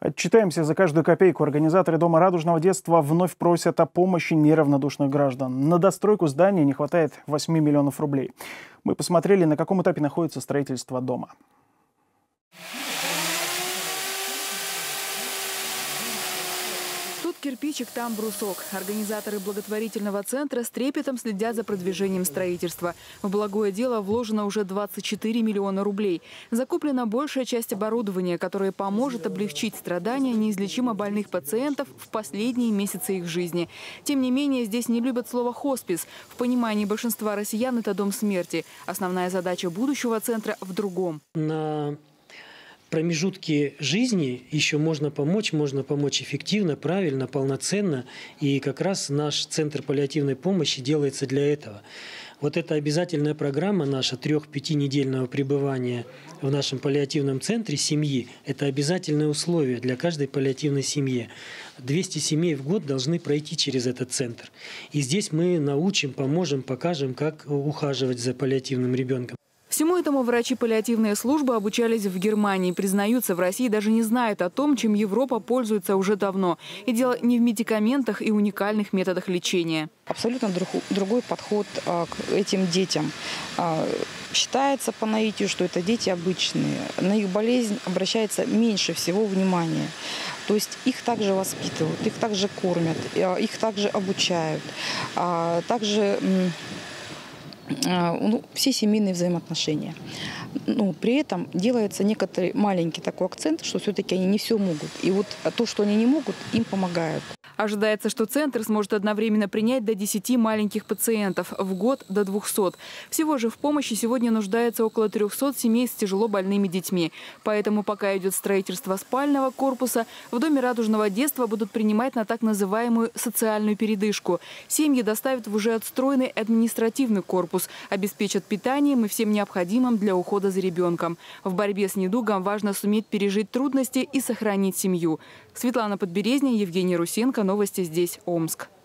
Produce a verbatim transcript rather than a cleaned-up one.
Отчитаемся за каждую копейку. Организаторы Дома радужного детства вновь просят о помощи неравнодушных граждан. На достройку здания не хватает восьми миллионов рублей. Мы посмотрели, на каком этапе находится строительство дома. Тут кирпичик, там брусок. Организаторы благотворительного центра с трепетом следят за продвижением строительства. В благое дело вложено уже двадцать четыре миллиона рублей. Закуплена большая часть оборудования, которое поможет облегчить страдания неизлечимо больных пациентов в последние месяцы их жизни. Тем не менее, здесь не любят слово «хоспис». В понимании большинства россиян это дом смерти. Основная задача будущего центра в другом. На промежутки жизни еще можно помочь, можно помочь эффективно, правильно, полноценно. И как раз наш центр паллиативной помощи делается для этого. Вот эта обязательная программа наша трех-пятинедельного пребывания в нашем паллиативном центре семьи – это обязательное условие для каждой паллиативной семьи. двести семей в год должны пройти через этот центр. И здесь мы научим, поможем, покажем, как ухаживать за паллиативным ребенком. Всему этому врачи паллиативной службы обучались в Германии. Признаются, в России даже не знают о том, чем Европа пользуется уже давно. И дело не в медикаментах и уникальных методах лечения. Абсолютно друг, другой подход а, к этим детям. А, считается по наитию, что это дети обычные. На их болезнь обращается меньше всего внимания. То есть их также воспитывают, их также кормят, их также обучают. А, также... Ну, все семейные взаимоотношения. Ну, при этом делается некоторый маленький такой акцент, что все-таки они не все могут. И вот то, что они не могут, им помогают. Ожидается, что центр сможет одновременно принять до десяти маленьких пациентов, в год до двухсот. Всего же в помощи сегодня нуждается около трёхсот семей с тяжело больными детьми. Поэтому пока идет строительство спального корпуса, в Доме радужного детства будут принимать на так называемую социальную передышку. Семьи доставят в уже отстроенный административный корпус, обеспечат питанием и всем необходимым для ухода за ребенком. В борьбе с недугом важно суметь пережить трудности и сохранить семью. Светлана Подберезня, Евгений Русенко. Новости здесь, Омск.